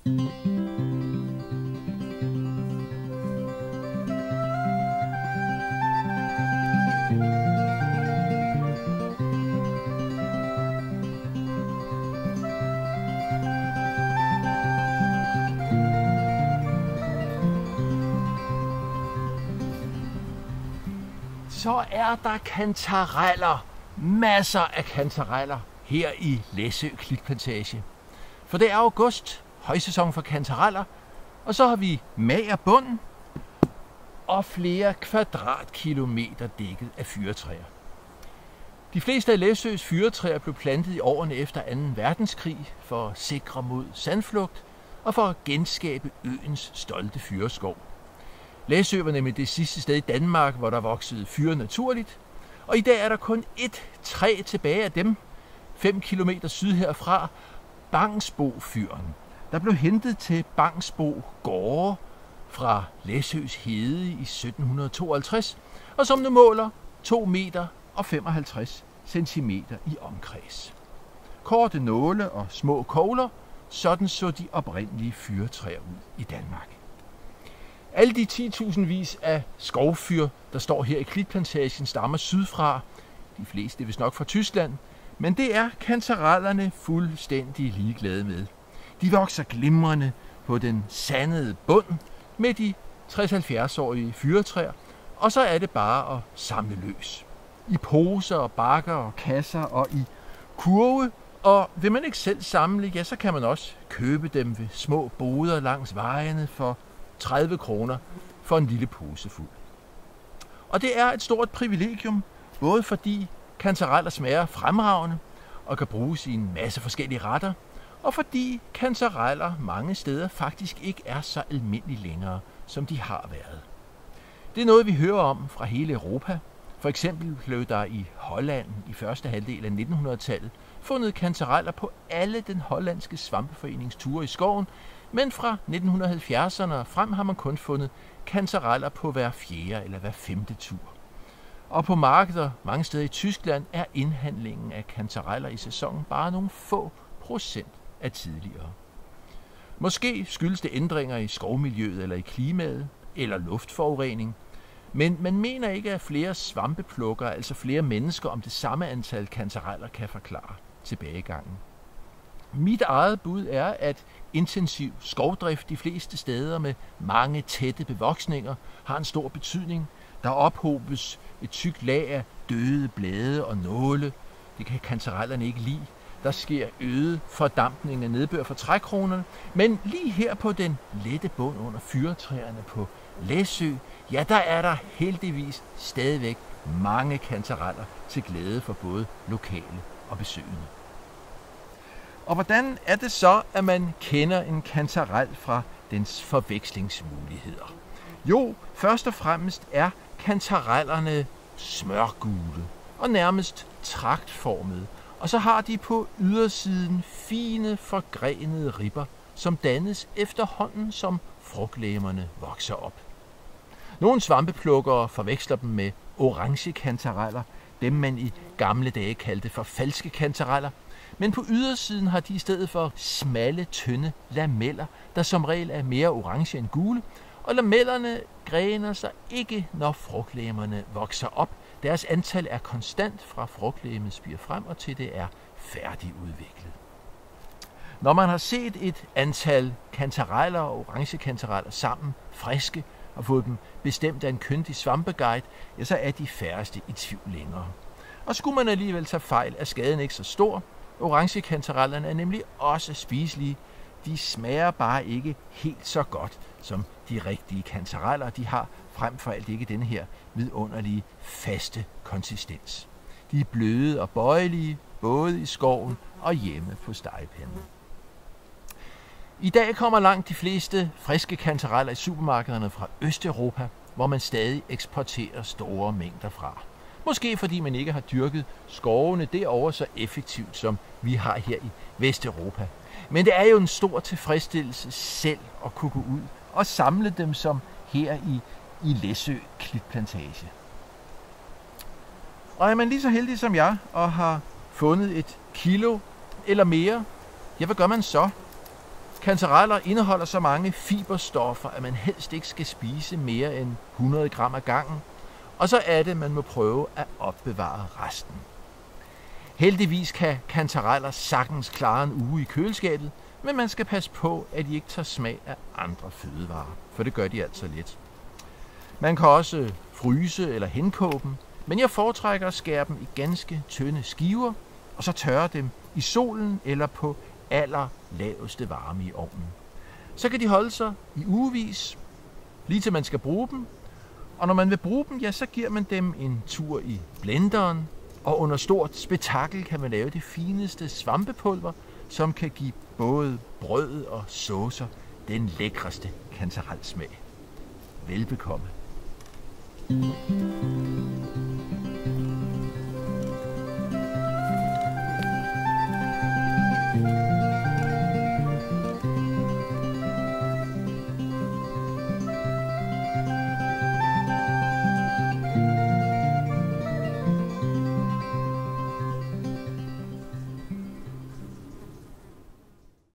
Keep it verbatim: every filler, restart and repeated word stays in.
Så er der kantareller, masser af kantareller her i Læsø Klitplantage. For det er august, højsæson for kantareller, og så har vi mager bund og flere kvadratkilometer dækket af fyrretræer. De fleste af Læsøs fyrretræer blev plantet i årene efter anden verdenskrig for at sikre mod sandflugt og for at genskabe øens stolte fyrreskov. Læsø var nemlig det sidste sted i Danmark, hvor der voksede fyre naturligt, og i dag er der kun ét træ tilbage af dem, fem kilometer syd herfra, Bangsbo-fyren, der blev hentet til Bangsbo gårde fra Læsøs hede i sytten tooghalvtreds, og som nu måler to meter og femoghalvtreds centimeter i omkreds. Korte nåle og små kogler, sådan så de oprindelige fyrretræer ud i Danmark. Alle de titusindvis af skovfyr, der står her i Klitplantagen, stammer sydfra. De fleste er vist nok fra Tyskland, men det er kantarellerne fuldstændig ligeglade med. De vokser glimrende på den sandede bund med de tres til halvfjerds-årige fyrretræer, og så er det bare at samle løs. I poser og bakker og kasser og i kurve, og vil man ikke selv samle, ja, så kan man også købe dem ved små boder langs vejene for tredive kroner for en lille pose fuld. Og det er et stort privilegium, både fordi kantareller smager fremragende og kan bruges i en masse forskellige retter, og fordi kantareller mange steder faktisk ikke er så almindelige længere, som de har været. Det er noget, vi hører om fra hele Europa. For eksempel blev der i Holland i første halvdel af nittenhundredetallet fundet kantareller på alle den hollandske svampeforenings ture i skoven, men fra nitten halvfjerdserne og frem har man kun fundet kantareller på hver fjerde eller hver femte tur. Og på markeder mange steder i Tyskland er indhandlingen af kantareller i sæsonen bare nogle få procent af tidligere. Måske skyldes det ændringer i skovmiljøet eller i klimaet eller luftforurening, men man mener ikke, at flere svampeplukkere, altså flere mennesker om det samme antal kantareller, kan forklare tilbagegangen. Mit eget bud er, at intensiv skovdrift de fleste steder med mange tætte bevoksninger har en stor betydning. Der ophobes et tykt lag af døde blade og nåle. Det kan kantarellerne ikke lide. Der sker øget fordampning af nedbør fra trækronerne. Men lige her på den lette bund under fyrretræerne på Læsø, ja, der er der heldigvis stadigvæk mange kantareller til glæde for både lokale og besøgende. Og hvordan er det så, at man kender en kantarel fra dens forvekslingsmuligheder? Jo, først og fremmest er kantarellerne smørgule og nærmest tragtformede, og så har de på ydersiden fine forgrenede ribber, som dannes efterhånden, som frugtlegemerne vokser op. Nogle svampeplukkere forveksler dem med orange kantareller, dem man i gamle dage kaldte for falske kantareller, men på ydersiden har de i stedet for smalle, tynde lameller, der som regel er mere orange end gule, og lamellerne grener sig ikke, når frugtlegemerne vokser op. Deres antal er konstant fra frugtlegemet spirer frem og til det er færdigudviklet. Når man har set et antal kantareller og orange kantareller sammen, friske, og fået dem bestemt af en kyndig svampeguide, ja, så er de færreste i tvivl længere. Og skulle man alligevel tage fejl, er skaden ikke så stor. Orange kantarellerne er nemlig også spiselige. De smager bare ikke helt så godt som de rigtige kantareller. De har frem for alt ikke denne her vidunderlige faste konsistens. De er bløde og bøjelige, både i skoven og hjemme på stegepanden. I dag kommer langt de fleste friske kantareller i supermarkederne fra Østeuropa, hvor man stadig eksporterer store mængder fra. Måske fordi man ikke har dyrket skovene derovre så effektivt, som vi har her i Vesteuropa. Men det er jo en stor tilfredsstillelse selv at kunne gå ud og samle dem som her i, i Læsø Klitplantage. Og er man lige så heldig som jeg og har fundet et kilo eller mere, ja, hvad gør man så? Kantareller indeholder så mange fiberstoffer, at man helst ikke skal spise mere end hundrede gram ad gangen, og så er det, man må prøve at opbevare resten. Heldigvis kan kantareller sagtens klare en uge i køleskabet, men man skal passe på, at de ikke tager smag af andre fødevarer, for det gør de altså lidt. Man kan også fryse eller henkoge dem, men jeg foretrækker at skære dem i ganske tynde skiver, og så tørre dem i solen eller på allerlaveste varme i ovnen. Så kan de holde sig i ugevis, lige til man skal bruge dem, og når man vil bruge dem, ja, så giver man dem en tur i blenderen, og under stort spektakel kan man lave det fineste svampepulver, som kan give både brød og saucer den lækreste kantarelsmag. Velbekomme. Mm-hmm.